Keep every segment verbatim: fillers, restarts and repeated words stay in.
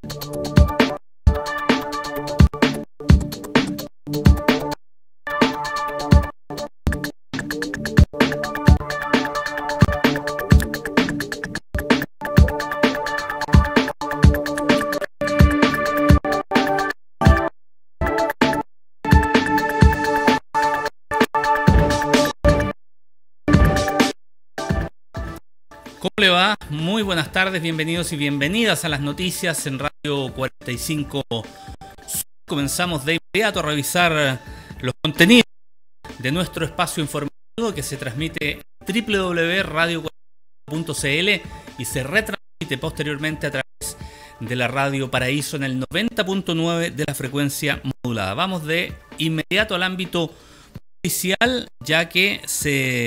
¿Cómo le va? Muy buenas tardes, bienvenidos y bienvenidas a las noticias en Radio cuarenta y cinco. Comenzamos de inmediato a revisar los contenidos de nuestro espacio informativo que se transmite en doble u doble u doble u punto radio cuarenta y cinco punto c l y se retransmite posteriormente a través de la Radio Paraíso en el noventa punto nueve de la frecuencia modulada. Vamos de inmediato al ámbito policial, ya que se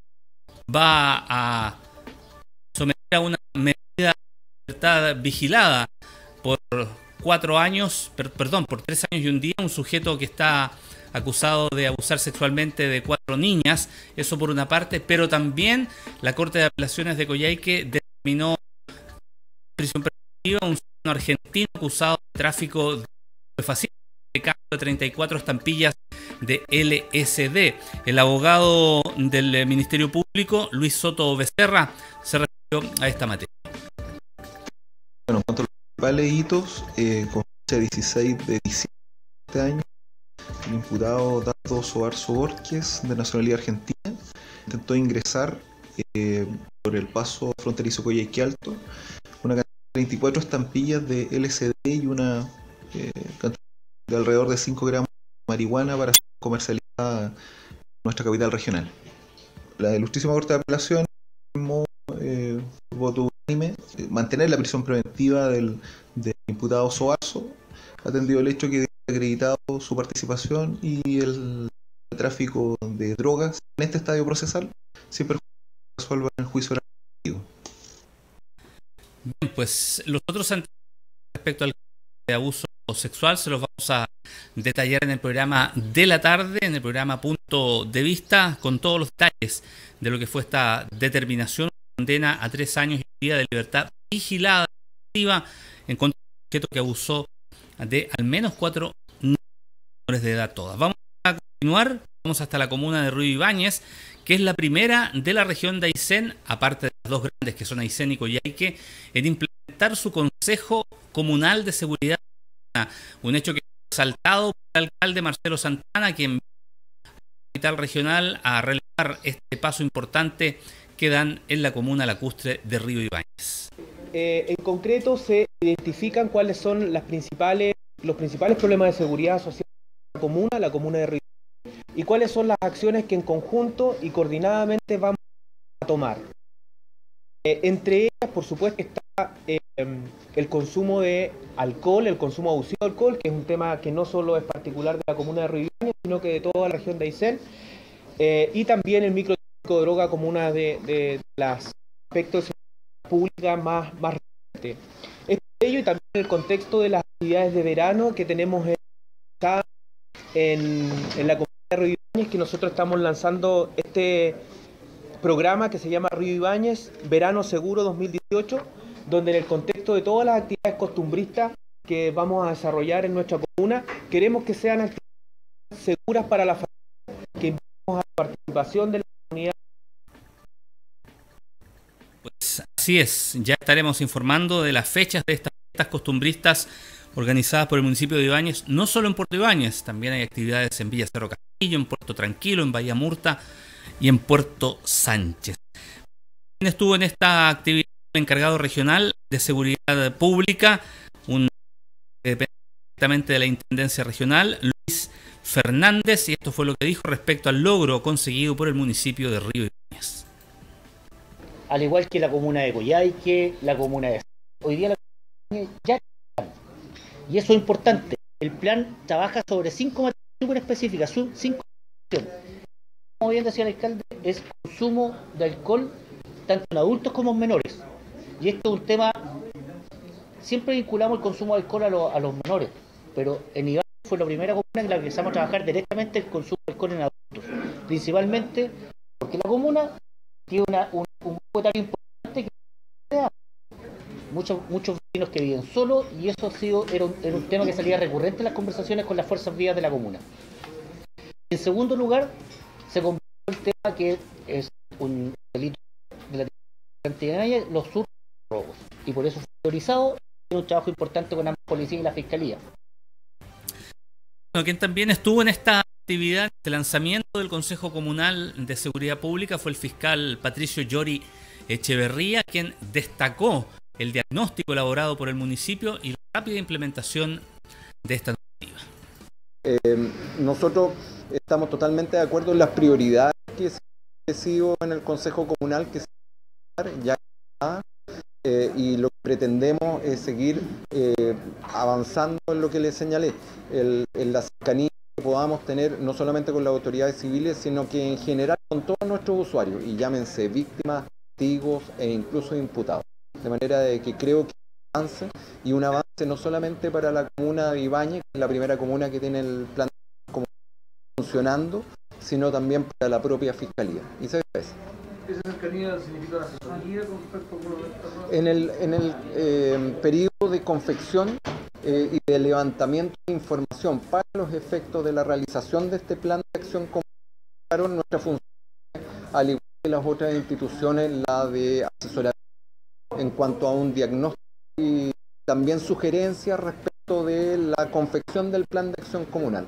va a someter a una medida de libertad vigilada por cuatro años, per, perdón, por tres años y un día, un sujeto que está acusado de abusar sexualmente de cuatro niñas, eso por una parte, pero también la Corte de Apelaciones de Coyhaique determinó prisión preventiva a un ciudadano argentino acusado de tráfico de estupefacientes de caso de treinta y cuatro estampillas de L S D. El abogado del Ministerio Público, Luis Soto Becerra, se refirió a esta materia. Bueno, en cuanto a los principales hitos, eh, con fecha dieciséis de diciembre de este año, el imputado Dato Soarzo Borges, de nacionalidad argentina, intentó ingresar eh, por el paso fronterizo Coyhaique Alto una cantidad de treinta y cuatro estampillas de L S D y una eh, cantidad de alrededor de cinco gramos de marihuana para ser comercializada en nuestra capital regional. La Ilustrísima Corte de Apelación firmó eh, voto unánime eh, mantener la prisión preventiva del, del imputado Soarzo, atendido el hecho que ha acreditado su participación y el tráfico de drogas en este estadio procesal, siempre resuelva en el juicio oral. Bien, pues los otros antecedentes respecto al de abuso sexual se los vamos a detallar en el programa de la tarde, en el programa Punto de Vista, con todos los detalles de lo que fue esta determinación, condena a tres años y un día de libertad vigilada en contra de un sujeto que abusó de al menos cuatro menores de edad todas. Vamos a continuar, vamos hasta la comuna de Río Ibáñez, que es la primera de la región de Aysén, aparte de las dos grandes que son Aysén y Coyhaique, en implementar su Consejo Comunal de Seguridad. Un hecho que fue saltado por el alcalde Marcelo Santana, quien envió a la capital regional a relevar este paso importante que dan en la comuna lacustre de Río Ibáñez. Eh, en concreto se identifican cuáles son las principales, los principales problemas de seguridad asociados a la comuna, la comuna de Río Ibáñez, y cuáles son las acciones que en conjunto y coordinadamente vamos a tomar. Eh, entre ellas, por supuesto, está eh, el consumo de alcohol, el consumo abusivo de alcohol, que es un tema que no solo es particular de la comuna de Río Ibáñez, sino que de toda la región de Aysén, eh, y también el microtráfico de droga como una de, de los aspectos de seguridad pública más, más recientes. Esto ello y también el contexto de las actividades de verano que tenemos en, en, en la comunidad de Río Ibáñez, que nosotros estamos lanzando este programa que se llama Río Ibáñez Verano Seguro dos mil dieciocho, donde en el contexto de todas las actividades costumbristas que vamos a desarrollar en nuestra comuna, queremos que sean actividades seguras para la familia, que invitamos a la participación de la comunidad. Pues así es, ya estaremos informando de las fechas de estas fiestas costumbristas organizadas por el municipio de Ibáñez, no solo en Puerto Ibáñez, también hay actividades en Villa Cerro Castillo, en Puerto Tranquilo, en Bahía Murta y en Puerto Sánchez. ¿Quién estuvo en esta actividad? El encargado regional de seguridad pública, un que depende directamente de la Intendencia Regional, Luis Fernández, y esto fue lo que dijo respecto al logro conseguido por el municipio de Río Ibáñez. Al igual que la comuna de Coyhaique, la comuna de... Hoy día la comuna ya... Y eso es importante. El plan trabaja sobre cinco materias súper específicas, cinco acciones. Como bien decía el alcalde, es consumo de alcohol tanto en adultos como en menores. Y esto es un tema, siempre vinculamos el consumo de alcohol a, lo, a los menores, pero en Ibáñez fue la primera comuna en la que empezamos a trabajar directamente el consumo de alcohol en adultos, principalmente porque la comuna tiene una, un, un grupo etario importante que muchos, muchos vecinos que viven solos, y eso ha sido, era un, era un tema que salía recurrente en las conversaciones con las fuerzas vivas de la comuna. En segundo lugar, se convirtió el tema que es un delito de la cantidad, los surtos robos, y por eso fue priorizado. Tiene un trabajo importante con ambas policías y la fiscalía. Bueno, quien también estuvo en esta actividad, en este lanzamiento del Consejo Comunal de Seguridad Pública, fue el fiscal Patricio Llori Echeverría, quien destacó el diagnóstico elaborado por el municipio y la rápida implementación de esta normativa. Eh, nosotros estamos totalmente de acuerdo en las prioridades que se han establecido en el Consejo Comunal, que se ya está, eh, y lo que pretendemos es seguir eh, avanzando en lo que les señalé, el, en la cercanía que podamos tener no solamente con las autoridades civiles, sino que en general con todos nuestros usuarios, y llámense víctimas, testigos e incluso imputados. De manera de que creo que un avance, y un avance no solamente para la comuna de Ibáñez, que es la primera comuna que tiene el plan funcionando, sino también para la propia fiscalía. Y se ve. ¿Esa cercanía significa la asesoría con respecto a... En el, en el eh, periodo de confección eh, y de levantamiento de información para los efectos de la realización de este plan de acción comunitaria, nuestra función, al igual que las otras instituciones, la de asesoramiento en cuanto a un diagnóstico y también sugerencias respecto de la confección del plan de acción comunal.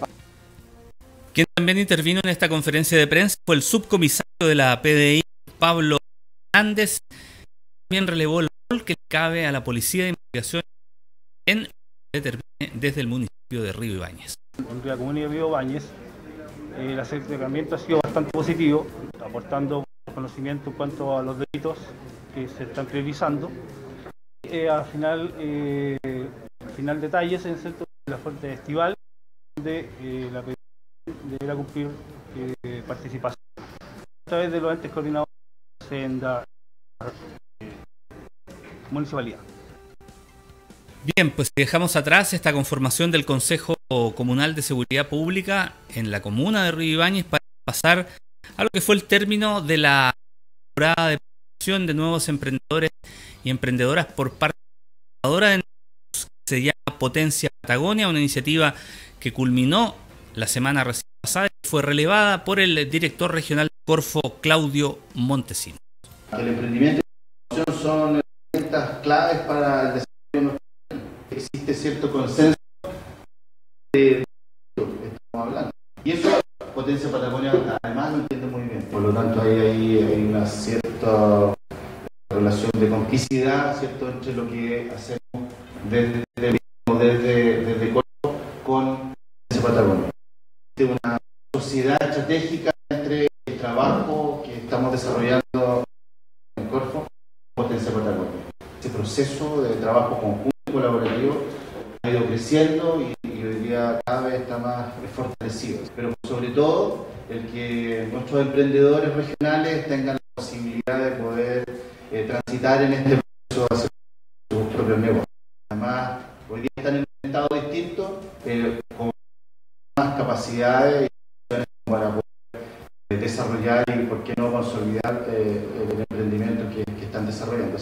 Quien también intervino en esta conferencia de prensa fue el subcomisario de la P D I, Pablo Hernández. También relevó el rol que le cabe a la Policía de Investigación en desde el municipio de Río Ibáñez. En la comunidad de Río Ibáñez, eh, el acercamiento ha sido bastante positivo, aportando conocimiento en cuanto a los delitos que se están priorizando. Eh, al final, eh, al final detalles en el centro de la fuente estival, donde eh, la P D I deberá cumplir eh, participación a través de los entes coordinadores en la eh, municipalidad. Bien, pues dejamos atrás esta conformación del Consejo Comunal de Seguridad Pública en la comuna de Río Ibáñez para pasar a lo que fue el término de la temporada de promoción de nuevos emprendedores y emprendedoras por parte de la de negocios que se llama Potencia Patagonia, una iniciativa que culminó la semana recién pasada y fue relevada por el director regional de Corfo, Claudio Montesinos. El emprendimiento y la innovación son herramientas claves para el desarrollo de nuestro país. Existe cierto consenso de lo que estamos hablando. Y eso Potencia Patagonia además lo entiende muy bien. Por lo tanto hay, hay, hay una cierta relación de complicidad, ¿cierto?, entre lo que hacemos desde, desde, desde Corfo con Potencia Patagonia. De una sociedad estratégica entre el trabajo que estamos desarrollando en Corfo y Potencia Patagonia. Este proceso de trabajo conjunto y colaborativo ha ido creciendo y, y hoy día cada vez está más fortalecido. Pero sobre todo el que nuestros emprendedores regionales tengan la posibilidad de poder eh, transitar en este proceso hacia sus propios negocios. Además, hoy día están en un estado distinto, pero con más capacidades para poder desarrollar y, por qué no, consolidar eh, el emprendimiento que, que están desarrollando.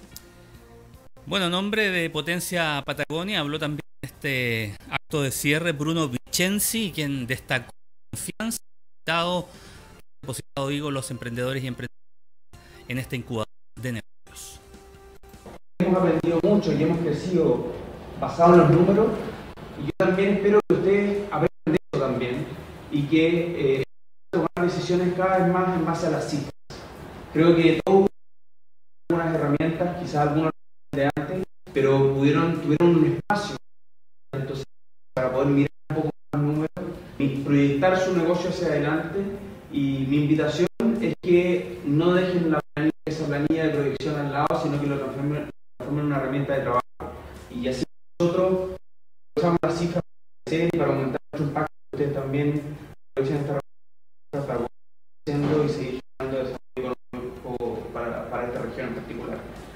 Bueno, en nombre de Potencia Patagonia habló también de este acto de cierre Bruno Vicenzi, quien destacó la confianza dado, depositado, digo, los emprendedores y emprendedores en esta incubadora de negocios. Hemos aprendido mucho y hemos crecido basado en los números, y yo también espero que ustedes aprendan de eso también y que eh, tomar decisiones cada vez más en base a las cifras. Creo que todos algunas herramientas, quizás algunas de antes, pero pudieron, tuvieron un espacio entonces, para poder mirar un poco más números y proyectar su negocio hacia adelante. Y mi invitación es que no dejen la planilla, esa planilla de proyección al lado, sino que lo transformen, transformen en una herramienta de trabajo. Y así nosotros usamos las cifras para aumentar nuestro impacto. Ustedes también aprovechan esta herramienta para haciendo y seguir generando desarrollo económico para, para esta región en particular.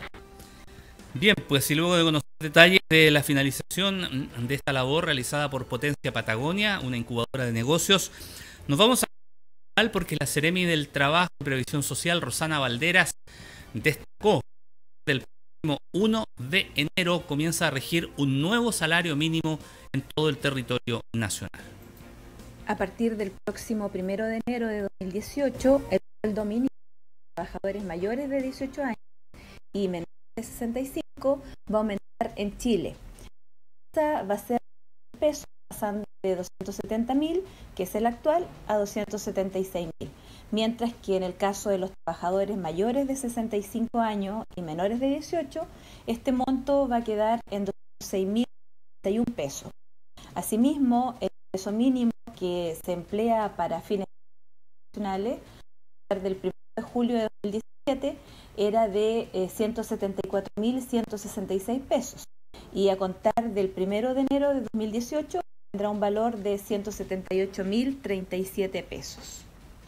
Bien, pues y luego de conocer detalles de la finalización de esta labor realizada por Potencia Patagonia, una incubadora de negocios, nos vamos a porque la Seremi del Trabajo y Previsión Social, Rosana Valderas, destacó del uno de enero comienza a regir un nuevo salario mínimo en todo el territorio nacional. A partir del próximo primero de enero de dos mil dieciocho, el sueldo mínimo de trabajadores mayores de dieciocho años y menores de sesenta y cinco va a aumentar en Chile. Esta va a ser pesos, pasando de doscientos setenta mil, que es el actual, a doscientos setenta y seis mil. Mientras que en el caso de los trabajadores mayores de sesenta y cinco años y menores de dieciocho, este monto va a quedar en doscientos seis mil treinta y uno pesos. Asimismo, el peso mínimo que se emplea para fines nacionales del primero de julio de dos mil diecisiete era de eh, ciento setenta y cuatro mil ciento sesenta y seis pesos, y a contar del primero de enero de dos mil dieciocho tendrá un valor de ciento setenta y ocho mil treinta y siete pesos.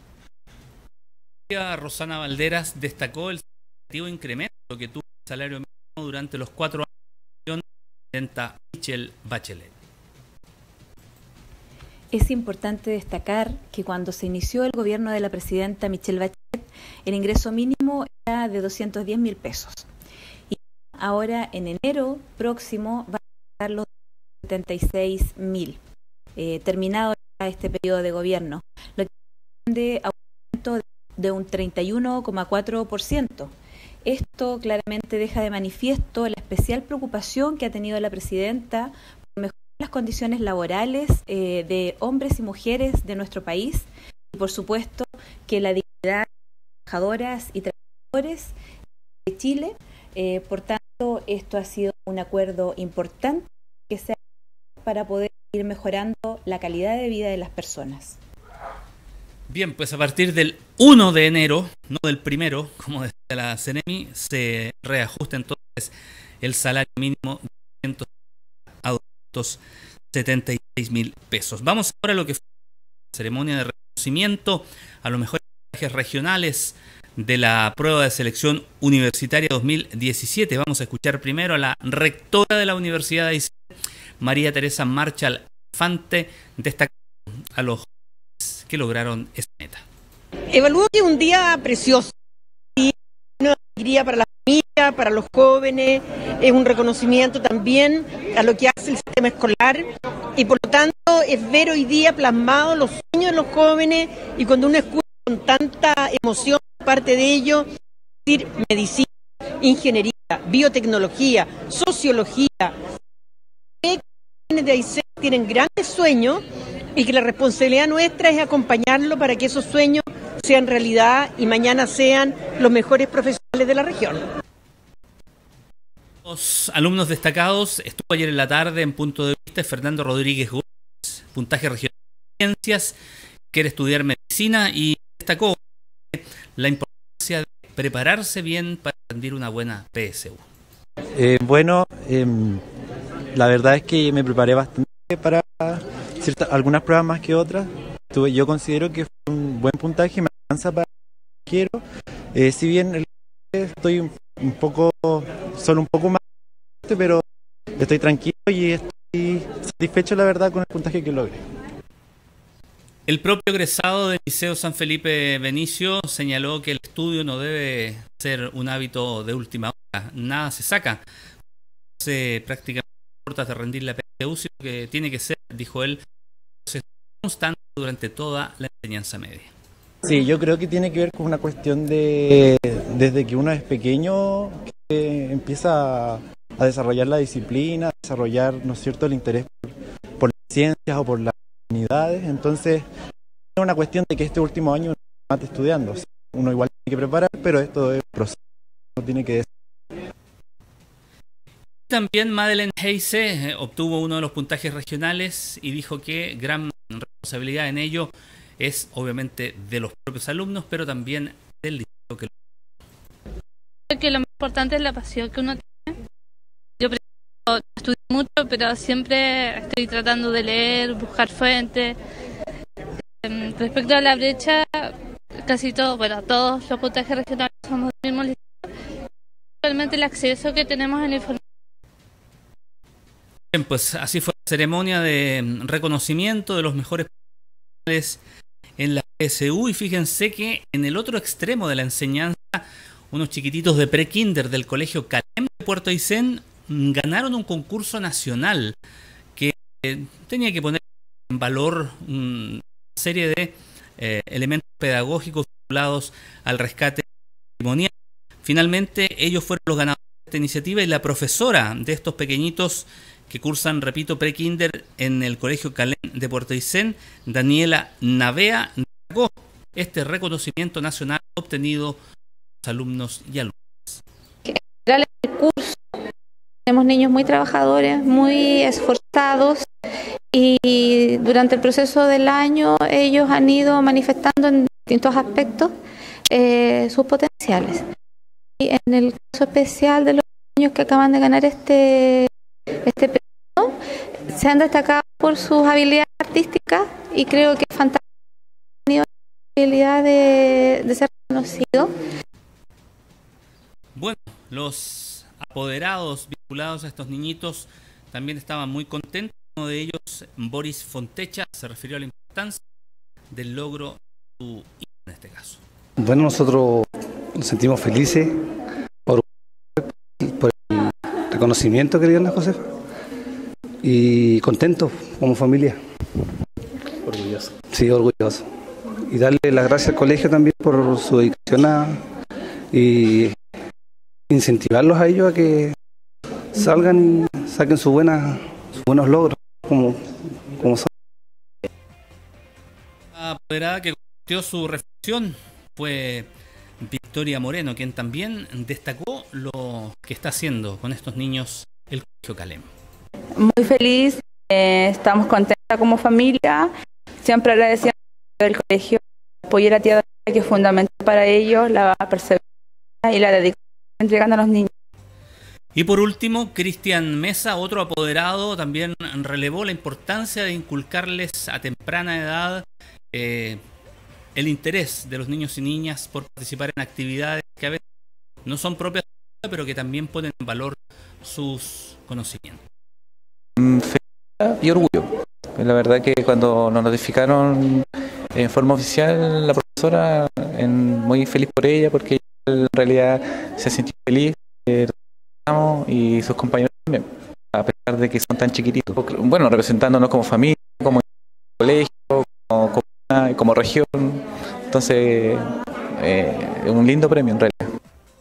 Rosana Valderas destacó el significativo incremento que tuvo el salario mínimo durante los cuatro años de la presidenta Michelle Bachelet. Es importante destacar que cuando se inició el gobierno de la presidenta Michelle Bachelet, el ingreso mínimo era de doscientos diez mil pesos. Y ahora, en enero próximo, va a estar los setenta y seis mil, eh, terminado ya este periodo de gobierno, lo que corresponde a un aumento de un treinta y uno coma cuatro por ciento. Esto claramente deja de manifiesto la especial preocupación que ha tenido la presidenta por mejorar las condiciones laborales eh, de hombres y mujeres de nuestro país, y por supuesto que la dignidad de trabajadoras y trabajadores de Chile. Eh, por tanto, esto ha sido un acuerdo importante que se ha hecho para poder ir mejorando la calidad de vida de las personas. Bien, pues a partir del uno de enero, no del primero, como decía la CENEMI, se reajusta entonces el salario mínimo de doscientos a doscientos setenta y seis mil pesos. Vamos ahora a lo que fue la ceremonia de reconocimiento a los mejores puntajes regionales de la prueba de selección universitaria dos mil diecisiete. Vamos a escuchar primero a la rectora de la Universidad de Aysén, María Teresa Marchal Infante, destacando a los jóvenes que lograron esa meta. Evalúo que es un día precioso y una alegría para la familia, para los jóvenes, es un reconocimiento también a lo que hace el sistema escolar, y por lo tanto es ver hoy día plasmados los sueños de los jóvenes, y cuando uno escucha con tanta emoción parte de ello, decir medicina, ingeniería, biotecnología, sociología, que los jóvenes de Aysén tienen grandes sueños y que la responsabilidad nuestra es acompañarlo para que esos sueños sean realidad y mañana sean los mejores profesionales de la región. Los alumnos destacados estuvo ayer en la tarde en Punto de Vista Fernando Rodríguez Gómez, puntaje regional de ciencias, quiere estudiar medicina y destacó la importancia de prepararse bien para rendir una buena P S U. Eh, bueno, eh, la verdad es que me preparé bastante para ciertas, algunas pruebas más que otras. Tuve, yo considero que fue un buen puntaje, me alcanza para lo que quiero. Eh, si bien el, estoy un, un poco, solo un poco más, pero estoy tranquilo y estoy satisfecho, la verdad, con el puntaje que logré. El propio egresado del Liceo San Felipe Benicio señaló que el estudio no debe ser un hábito de última hora. Nada se saca. Se prácticamente importa de rendir la P S U, sino que tiene que ser, dijo él, constante durante toda la enseñanza media. Sí, yo creo que tiene que ver con una cuestión de desde que uno es pequeño, que empieza a, a desarrollar la disciplina, a desarrollar, ¿no es cierto?, el interés por, por las ciencias o por las unidades. Entonces es una cuestión de que este último año uno está estudiando, o sea, uno igual tiene que preparar, pero esto es un proceso, uno tiene que decir. También Madeleine Heise obtuvo uno de los puntajes regionales y dijo que gran responsabilidad en ello es obviamente de los propios alumnos, pero también del liceo que lo... Creo que lo más importante es la pasión que uno tiene. Yo no estudio mucho, pero siempre estoy tratando de leer, buscar fuentes. Respecto a la brecha, casi todo, bueno, todos los puntajes regionales somos del mismo liceo. Realmente el acceso que tenemos en la información. Bien, pues así fue la ceremonia de reconocimiento de los mejores profesionales en la P S U, y fíjense que en el otro extremo de la enseñanza, unos chiquititos de pre-kinder del colegio Calem de Puerto Aysén ganaron un concurso nacional que eh, tenía que poner en valor una serie de eh, elementos pedagógicos vinculados al rescate patrimonial. Finalmente ellos fueron los ganadores de esta iniciativa y la profesora de estos pequeñitos que cursan, repito, pre-kinder en el Colegio Calén de Puerto Aysén, Daniela Navea, destacó este reconocimiento nacional obtenido por los alumnos y alumnas. En general, en el curso tenemos niños muy trabajadores, muy esforzados, y durante el proceso del año ellos han ido manifestando en distintos aspectos eh, sus potenciales. Y en el caso especial de los niños que acaban de ganar este, este premio, se han destacado por sus habilidades artísticas, y creo que es fantástico la habilidad de, de ser reconocido. Bueno, los apoderados vinculados a estos niñitos también estaban muy contentos. Uno de ellos, Boris Fontecha, se refirió a la importancia del logro de su hijo en este caso. Bueno, nosotros nos sentimos felices por, por el reconocimiento que le dieron a José y contentos como familia. Orgulloso. Sí, orgulloso. Y darle las gracias al colegio también por su dedicación a, y incentivarlos a ellos a que salgan y saquen sus buenas, sus buenos logros como, como son. La apoderada que compartió su reflexión fue Victoria Moreno, quien también destacó lo que está haciendo con estos niños el Colegio Calén. Muy feliz, eh, estamos contentas como familia, siempre agradeciendo al colegio, apoyo a la tía Daniela, que es fundamental para ellos, la perseverancia y la dedicación entregando a los niños. Y por último, Cristian Mesa, otro apoderado, también relevó la importancia de inculcarles a temprana edad eh, el interés de los niños y niñas por participar en actividades que a veces no son propias, pero que también ponen en valor sus conocimientos. Felicidad y orgullo. La verdad que cuando nos notificaron en forma oficial, la profesora, en, muy feliz por ella, porque en realidad se sintió feliz, eh, y sus compañeros también, a pesar de que son tan chiquititos. Bueno, representándonos como familia, como colegio, como comuna, como región. Entonces, eh, es un lindo premio en realidad.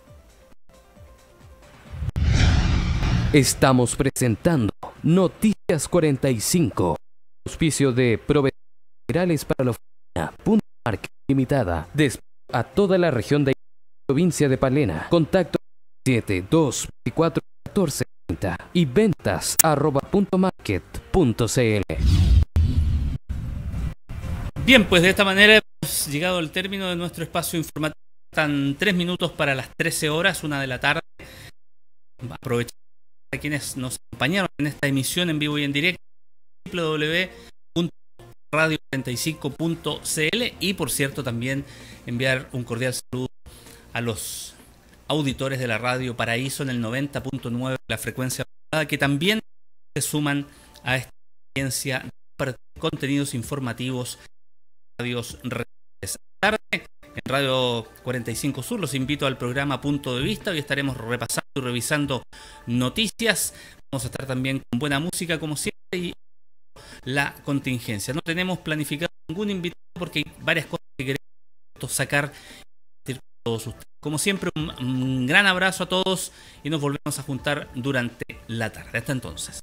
Estamos presentando Noticias cuarenta y cinco, auspicio de proveedores generales para la oficina Punto Market Limitada, después a toda la región de provincia de Palena. Contacto siete dos veinticuatro catorce treinta y ventas arroba punto market punto cl. Bien, pues de esta manera hemos llegado al término de nuestro espacio informativo. Están tres minutos para las trece horas, una de la tarde. Aprovechando a quienes nos acompañaron en esta emisión en vivo y en directo, doble u doble u doble u punto radio cuarenta y cinco punto cl, y por cierto también enviar un cordial saludo a los auditores de la radio Paraíso en el noventa punto nueve, la frecuencia que también se suman a esta experiencia de contenidos informativos radios redes. Tarde en Radio cuarenta y cinco Sur los invito al programa Punto de Vista. Hoy estaremos repasando y revisando noticias. Vamos a estar también con buena música como siempre y la contingencia. No tenemos planificado ningún invitado porque hay varias cosas que queremos sacar con todos ustedes. Como siempre, un, un gran abrazo a todos y nos volvemos a juntar durante la tarde. Hasta entonces.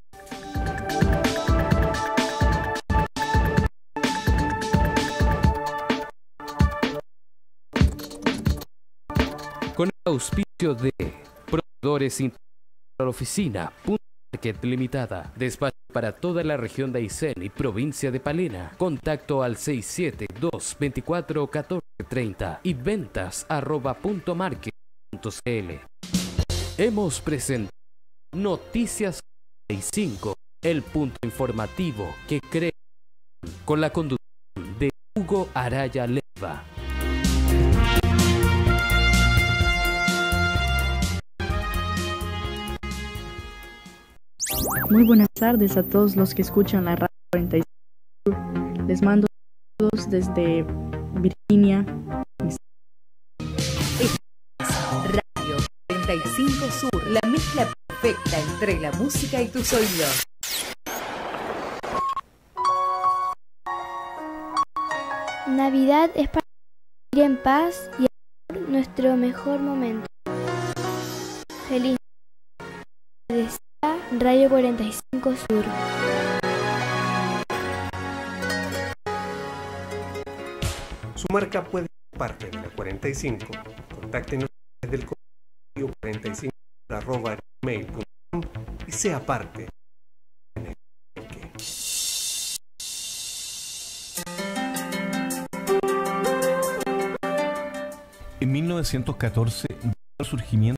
Con el auspicio de Proveedores Internacionales para la Oficina Punto Market Limitada, despacho para toda la región de Aysén y provincia de Palena. Contacto al seis siete dos veinticuatro catorce treinta y ventas arroba punto market punto cl. Hemos presentado Noticias cuarenta y cinco, el punto informativo que cree, con la conducción de Hugo Araya Leiva. Muy buenas tardes a todos los que escuchan la Radio cuarenta y cinco. Les mando saludos desde Virginia. Radio cuarenta y cinco Sur, la mezcla perfecta entre la música y tus oídos. Navidad es para vivir en paz y amor, nuestro mejor momento. Feliz Navidad, desea Radio cuarenta y cinco Sur. Su marca puede ser parte de la cuarenta y cinco. Contáctenos desde el correo cuarenta y cinco arroba gmail punto com y sea parte. En mil novecientos catorce, el surgimiento